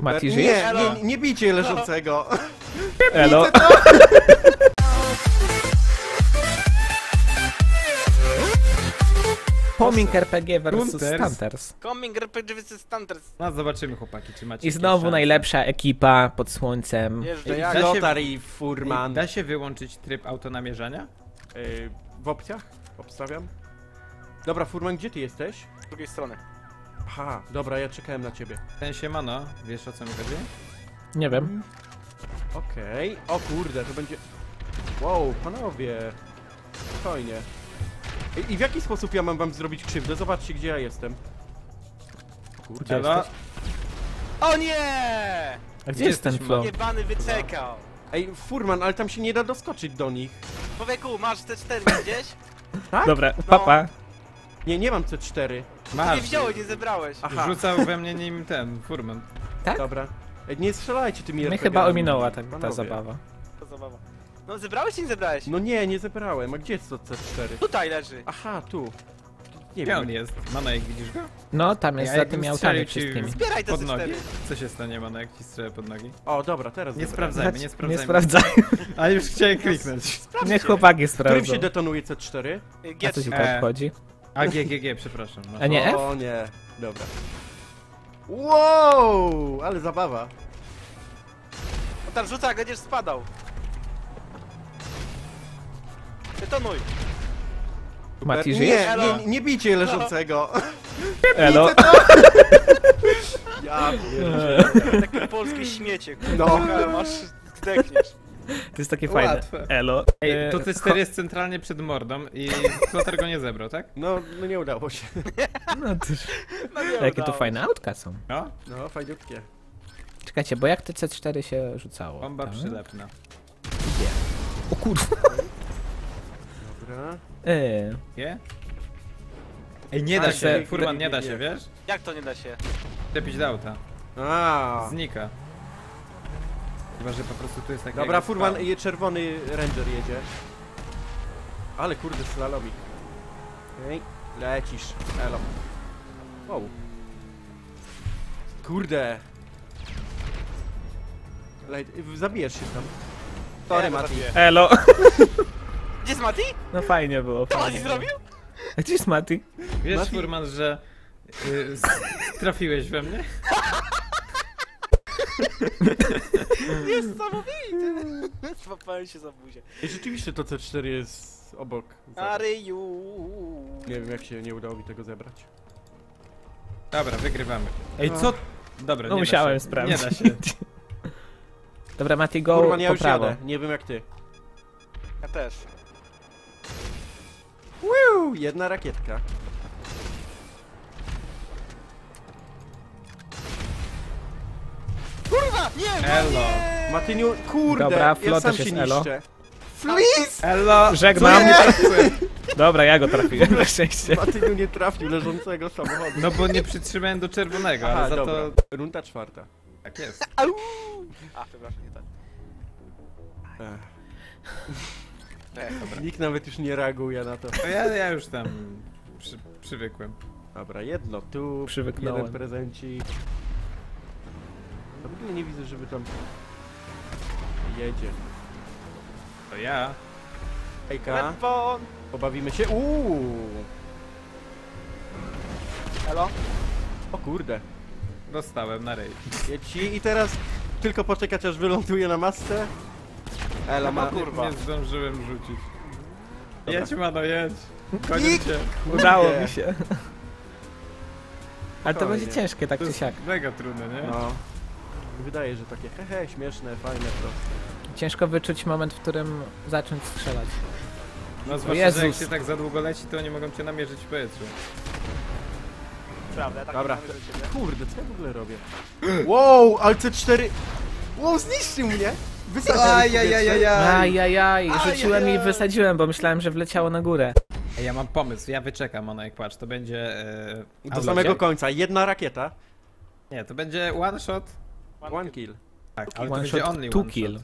Mati, Nie, żyjesz? nie bijcie leżącego. Elo. Homing RPG versus Stunters. Stunters. Coming RPG vs Stunters. No zobaczymy, chłopaki, czy macie I jakieś znowu szanse. najlepsza ekipa pod słońcem. Jeżdżę Ej, jak... da się- Lotar i Furman. Da się wyłączyć tryb autonamierzania? W opcjach? Obstawiam. Dobra, Furman, gdzie ty jesteś? z drugiej strony. Aha, dobra, ja czekałem na ciebie. W sensie, mano, wiesz o co mi chodzi? Nie wiem. Okej. O kurde, to będzie... Wow, panowie. Spokojnie. I w jaki sposób ja mam wam zrobić krzywdę? Zobaczcie, gdzie ja jestem. Kurde, Elo? jesteś... O nie! A gdzie jest ten jesteś, flow? Jebany wyczekał. Ej, Furman, ale tam się nie da doskoczyć do nich. Człowieku, masz C4 gdzieś? Tak? Dobra, papa. Nie mam C4. Nie Masz, wziąłeś, nie zebrałeś. Aha, rzucał we mnie nim ten, furman. dobra. Ej, nie strzelajcie tymi Mnie RPG-ami, chyba ominęła ta panowie. zabawa. To zabawa. No zebrałeś czy nie zebrałeś? No nie zebrałem. A gdzie jest to C4? Tutaj leży. Aha, tu. Nie Gdzie on wiem. jest? Mano, jak widzisz go? No, tam jest Ja za jakbym tymi strzelił autami ci wszystkimi. Zbieraj te pod C4. nogi? Co się stanie, Mano, jak ci strzelę pod nogi? O, dobra, teraz Nie zebrałem. sprawdzajmy, nie Nie sprawdzajmy. sprawdzaj. A już chciałem kliknąć. Niech chłopaki Którym sprawdzą. się detonuje C4? A co ci G3. to obchodzi? A, GGG, przepraszam. No. A nie F? O nie, dobra. Wow, ale zabawa. No tam rzuca, jak będziesz spadał. Detonuj. Mati, żyjesz? Nie bijcie leżącego. Elo. Ja pierdzielę. Takie polskie śmiecie. No. Kurwa, masz... zdechniesz. To jest takie fajne. Łatwe. Elo. Ej, to T4 jest centralnie przed mordą i Flotar go nie zebrał, tak? No nie udało się. No to No nie jakie to udało. fajne autka są. No, No, fajniutkie. Czekajcie, bo jak te C4 się rzucało? bomba Tak? przylepna. O kurwa. Dobra. Nie? Ej, nie A, da się- się, furman nie, nie da nie. się, wiesz? Jak to nie da się? Czepić do auta. A. Znika. Chyba, że po prostu tu jest taki... Dobra, jakby Furman, spał. czerwony ranger jedzie. Ale kurde, slalomik. Okej, lecisz. Elo. Wow. Kurde. Zabijesz się tam. Sorry, Nie, Mati. zabiję. Elo. Gdzie jest Mati? No fajnie było, Co on fajnie. zrobił? A gdzie jest Mati? Wiesz, Mati- furman, że trafiłeś we mnie? Niesamowity. Złapałem się za buzię. I rzeczywiście to C4 jest obok. Aryju. Nie wiem, jak się nie udało mi tego zebrać. Dobra, wygrywamy. Ej, No. co? Dobra, No nie musiałem da się. sprawdzić. Nie da się. Dobra, Mati, go Furman, ja po już prawo. jadę. Nie wiem jak ty. Ja też. Jedna rakietka. Kurwa! Nie! Elo. Matyniu, kurde, Dobra, ja Flo sam też się jest elo. niszczę. Flis! Elo! Żegnam. Nie! Dobra, ja go trafiłem na szczęście. Matyniu nie trafił leżącego samochodu. No bo nie przytrzymałem do czerwonego, Aha, ale za dobra. to... Runda czwarta. Tak jest. Au! A, przepraszam, nie tak. Nikt nawet już nie reaguje na to. No ja już tam przywykłem. Dobra, jedno tu, Przywyknąłem. jeden prezencik. No w ogóle nie widzę, żeby tam jedzie. To ja. Hejka, Weapon! pobawimy się. Elo? O kurde. Dostałem na rej. Jedź i teraz tylko poczekać, aż wyląduje na masce. Ela ma... kurwa. Nie zdążyłem rzucić. Dobra. Jedź, mano, jedź. Koniec cię. Udało mi się. Ale to Spokojnie. będzie ciężkie, tak To czy jest siak. mega trudne, nie? No. Wydaje, że takie hehe, śmieszne, fajne, proste. Ciężko wyczuć moment, w którym zacząć strzelać. No zwłaszcza, że jak Jezus. się tak za długo leci, to nie mogą cię namierzyć w powietrzu. Prawda, tak Dobra. nie mamy do ciebie. Kurde, co ja w ogóle robię? Wow, ale C4... Wow, zniszczył mnie! Wysadził Ajajaj, rzuciłem i wysadziłem, bo myślałem, że wleciało na górę. Ej, ja mam pomysł, ja wyczekam, ono jak patrz, to będzie... Do outlaw, samego jak? końca, jedna rakieta. Nie, to będzie one shot. One kill. Tak, ale to One będzie shot, only two one kill. shot.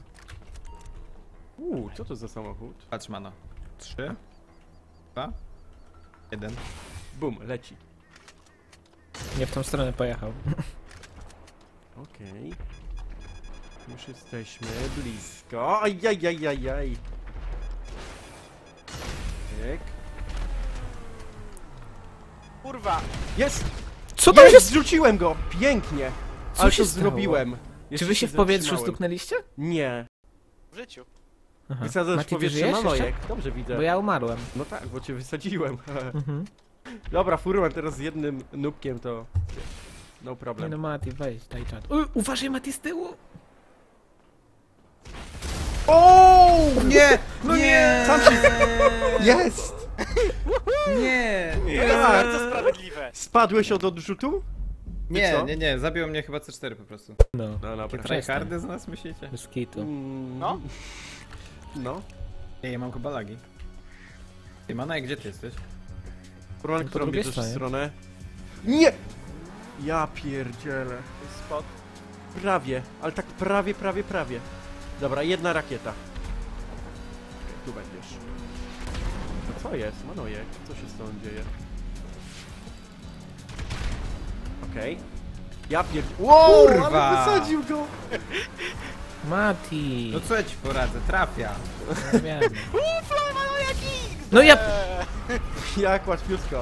Co to za samochód? Patrz, mano. 3, 2, 1. Bum, leci. Nie w tą stronę pojechał. Okej. Już jesteśmy blisko. Ajajajajaj. Tak. Kurwa! Jest! Co tam się... Jest! Zrzuciłem go! Pięknie! Co Ale się to stało? zrobiłem. Czy Jeszcze wy się w powietrzu zatrzymałem. stuknęliście? Nie. W życiu. Aha. Wysadzasz w Mati, ty powietrze żyjesz jeszcze? manojek. Dobrze widzę. Bo ja umarłem. No tak, bo cię wysadziłem. Mhm. Dobra, Furman teraz z jednym nubkiem to... No Nie problem. no, Mati, weź, daj czat. Uważaj, Mati, z tyłu! O! Nie! No nie! Sam się... Jest! Nie! To jest bardzo sprawiedliwe. Spadłeś od odrzutu? Nie, co? nie, zabiło mnie chyba C4 po prostu. No, No dobra. Tryhardy z nas myślicie? bez kitu. No? No. Ej, ja mam chyba lagi. Ej, Manaj, gdzie ty jesteś? Furman, Po którą drugiej bierzesz stronie. stronę? Nie! Ja pierdzielę. Spot. Prawie, ale tak prawie. Dobra, jedna rakieta. Okej, tu będziesz. Co jest? Manojek, co się z tobą dzieje? Okej. Ja Wow, Kurwa! ale wysadził go! Mati! No co ja ci poradzę? Trafia. No, wiem. Ufla, no jaki! No ja... Jak łatwiutko.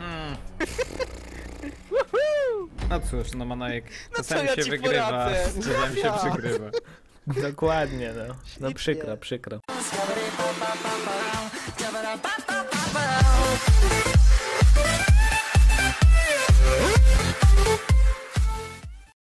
No cóż, no Manajek, No czasami co ja się ci wygrywa, poradzę? czasami się Trafia. przegrywa. Dokładnie, no. No Ślicznie. przykro. Ba-ba-da-ba-ba-ba.